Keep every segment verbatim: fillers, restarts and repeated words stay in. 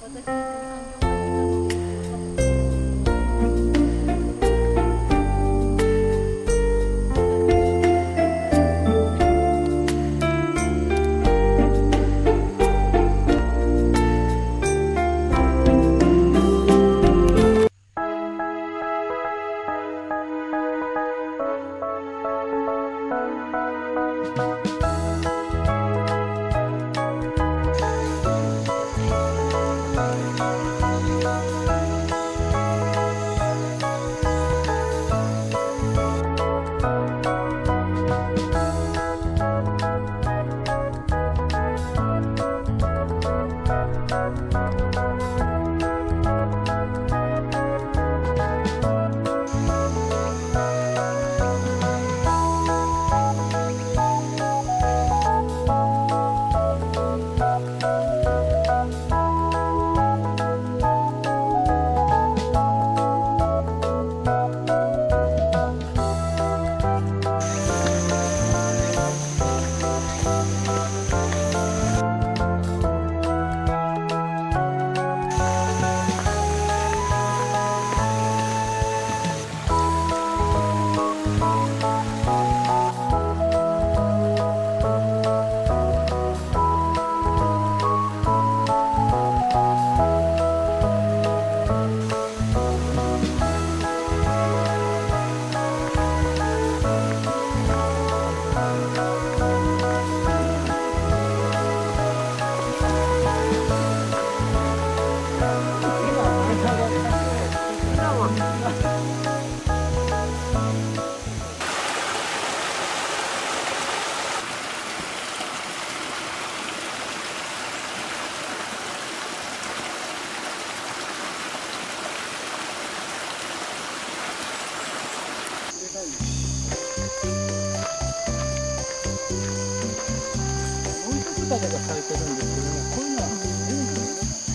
だけが咲いてるんですけどね、こういうのは全部ね。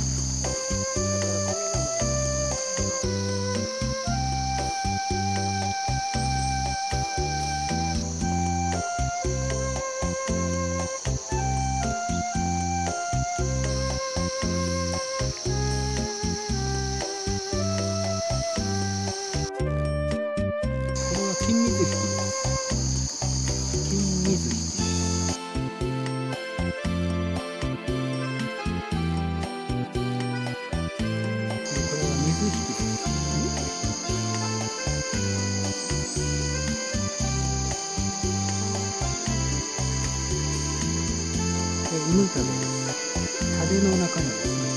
これは金水引です。金水引。犬食べです。タレの中身ですね。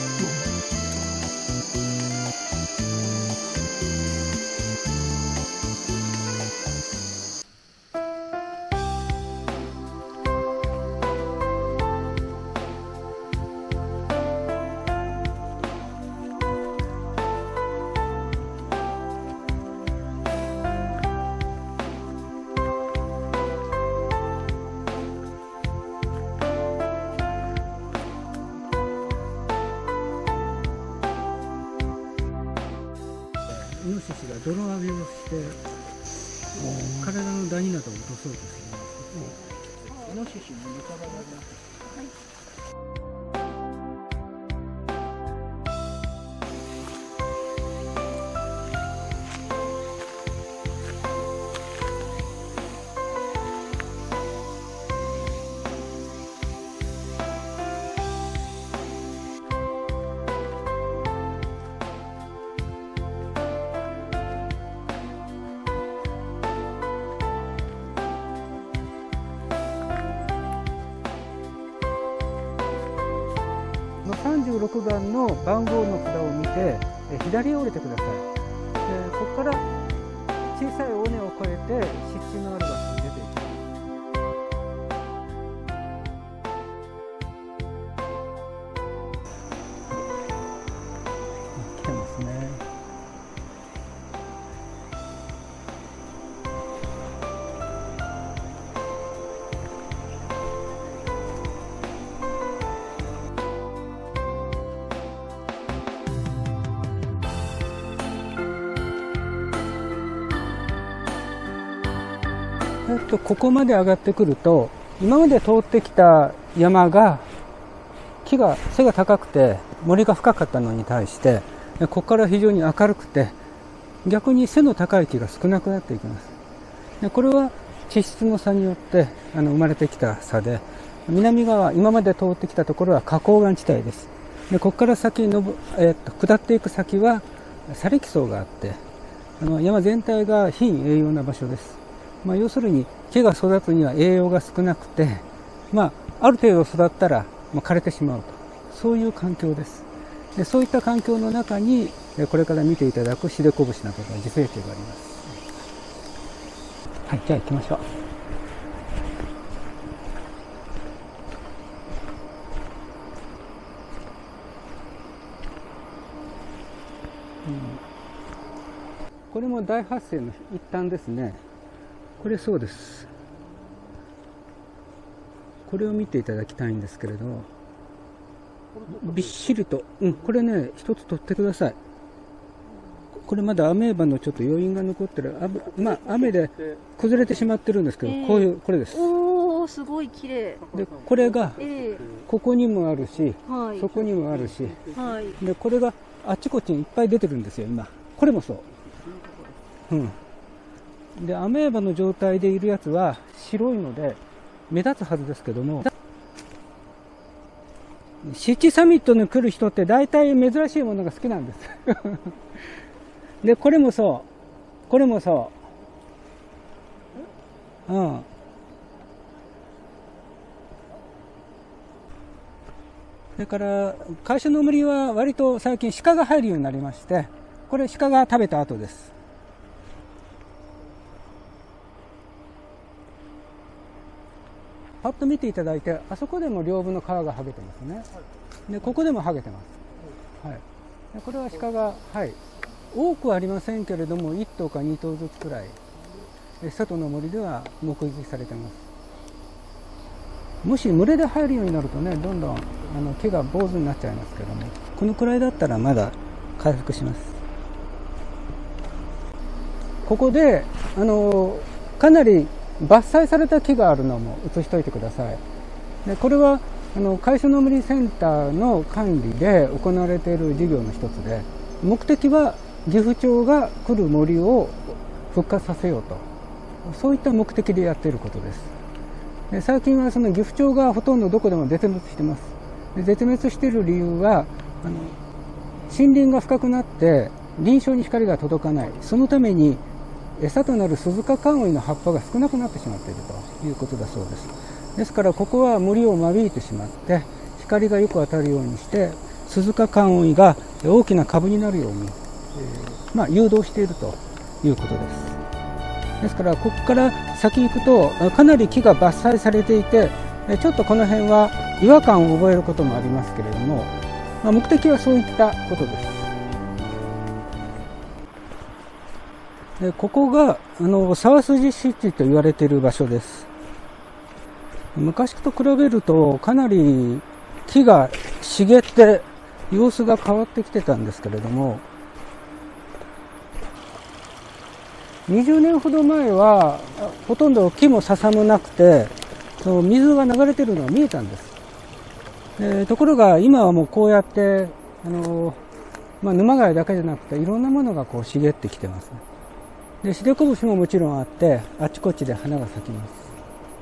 イノシシが泥浴びをして体のダニなどを落とそうとするんですけど、イノシシの寝方があります。さんじゅうろくばんの番号の札を見て左へ降りてください。でここから小さい尾根を越えて湿地のある場所に出ていきます。来てますね。えっと、ここまで上がってくると、今まで通ってきた山が、木が背が高くて森が深かったのに対してここから非常に明るくて逆に背の高い木が少なくなっていきます。でこれは地質の差によってあの生まれてきた差で、南側今まで通ってきたところは花崗岩地帯です。でここから先の、えー、っと下っていく先は砂礫層があって、あの山全体が貧栄養な場所です。まあ、要するに木が育つには栄養が少なくて、まあ、ある程度育ったら、まあ、枯れてしまうと、そういう環境です。でそういった環境の中にこれから見ていただくシデコブシなどが自生地があります。はい、じゃあ行きましょう。うん、これも大発生の一端ですね。これそうです。これを見ていただきたいんですけれど、びっしりと、うん、これね一つ取ってください。これまだアメーバのちょっと余韻が残ってる、あまあ雨で崩れてしまってるんですけど、えー、こういうこれです。 おお、すごい綺麗でこれがここにもあるし、 はい、 そこにもあるし、 はい、 でこれがあっちこっちにいっぱい出てるんですよ今。これもそう、うん、でアメーバの状態でいるやつは白いので目立つはずですけども、湿地サミットに来る人って大体珍しいものが好きなんですでこれもそうこれもそううんそれから会社の森は割と最近鹿が入るようになりまして、これ鹿が食べた後です。パッと見ていただいて、あそこでも両部の皮が剥げてますね。でここでも剥げてます。はい、でこれは鹿が、はい、多くはありませんけれどもいっ頭かに頭ずつくらい里の森では目撃されてます。もし群れで入るようになるとね、どんどんあの木が坊主になっちゃいますけども、このくらいだったらまだ回復します。ここであのかなり伐採された木があるのも写しておいてください。でこれはあの海藻の森センターの管理で行われている事業の一つで、目的は岐阜町が来る森を復活させようと、そういった目的でやっていることです。で最近はその岐阜町がほとんどどこでも絶滅しています。で絶滅している理由はあの森林が深くなって林床に光が届かない、そのために餌となるスズカカンオイの葉っぱが少なくなってしまっているということだそうです。ですからここは森を間引いてしまって光がよく当たるようにしてスズカカンオイが大きな株になるように、えーまあ、誘導しているということです。ですからここから先行くとかなり木が伐採されていて、ちょっとこの辺は違和感を覚えることもありますけれども、まあ、目的はそういったことです。でここがあの沢筋湿地と言われている場所です。昔と比べるとかなり木が茂って様子が変わってきてたんですけれども、にじゅうねんほど前はほとんど木も笹もなくて水が流れているのが見えたんです。でところが今はもうこうやってあの、まあ、沼貝だけじゃなくていろんなものがこう茂ってきてますね。でシデコブシももちろんあってあっちこっちで花が咲きます。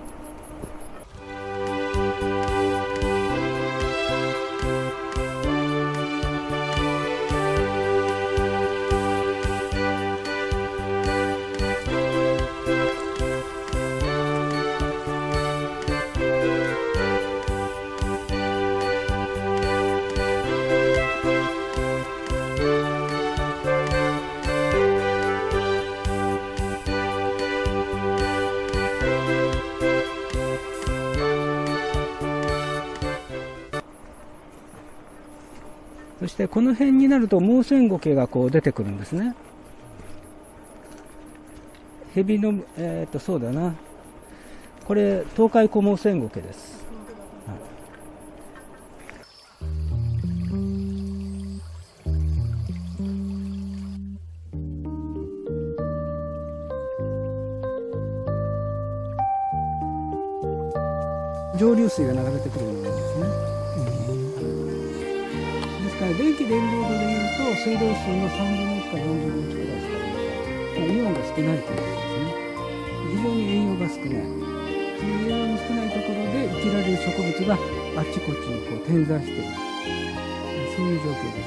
そしてこの辺になるとモウセンゴケがこう出てくるんですね。ヘビの、えー、とそうだな、これ東海コモウセンゴケです。はい、上流水が流れてくるようなんですね。ですか電気電流度でいうと水道水のさんぶんのいちかよんぶんのいちくらいしかない、まあ、イオンが少ないということですね。非常に栄養が少ない。その栄養の少ないところで生きられる植物があっちこっちにこう点在している、そういう状況です。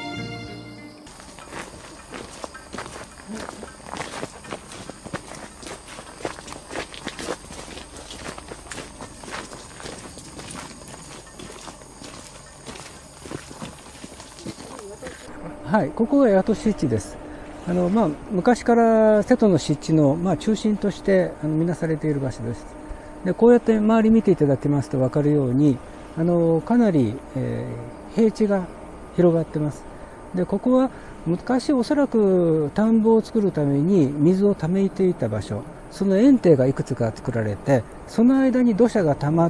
はい、ここが八戸湿地です。あの、まあ、昔から瀬戸の湿地の、まあ、中心としてあの見なされている場所です。でこうやって周り見ていただきますと分かるようにあのかなり、えー、平地が広がってます。でここは昔おそらく田んぼを作るために水をためていた場所、その堰堤がいくつか作られてその間に土砂が溜まって、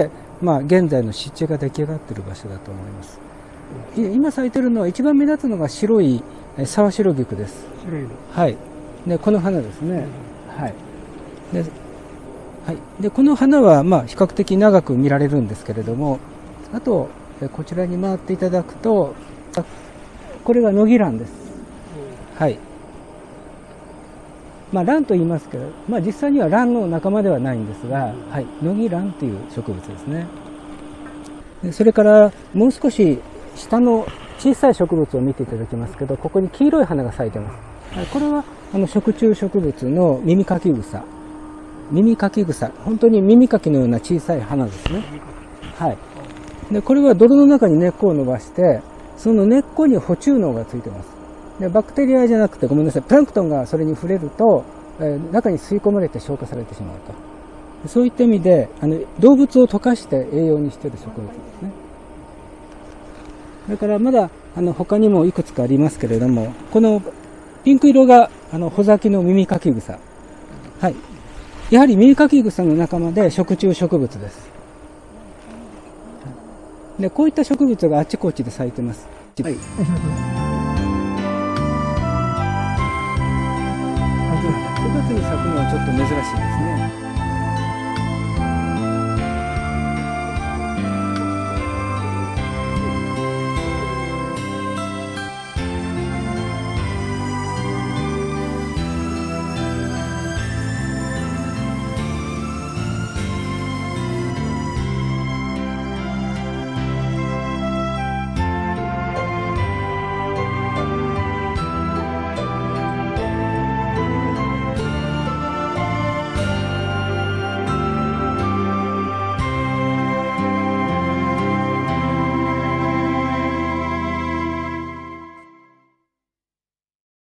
まあ、現在の湿地が出来上がっている場所だと思います。今咲いてるのは一番目立つのが白い沢白菊です。白いの、はい、でこの花ですね、はい、ではい、でこの花はまあ比較的長く見られるんですけれども、あとこちらに回っていただくとこれがノギランです。はい、まあ、ランと言いますけど、まあ、実際にはランの仲間ではないんですが、はい、ノギランという植物ですね。でそれからもう少し下の小さい植物を見ていただきますけど、ここに黄色い花が咲いてます。これはあの食虫植物の耳かき草。耳かき草、本当に耳かきのような小さい花ですね。はい。で、これは泥の中に根っこを伸ばして、その根っこに捕虫能がついてます。で、バクテリアじゃなくて、ごめんなさい、プランクトンがそれに触れると、えー、中に吸い込まれて消化されてしまうと。そういった意味で、あの動物を溶かして栄養にしている植物ですね。それからまだあの他にもいくつかありますけれども、このピンク色があの穂咲きの耳かき草。はい。やはり耳かき草の仲間で食虫植物です。で、こういった植物があちこちで咲いてます。はい。くがつに咲くのはちょっと珍しいですね。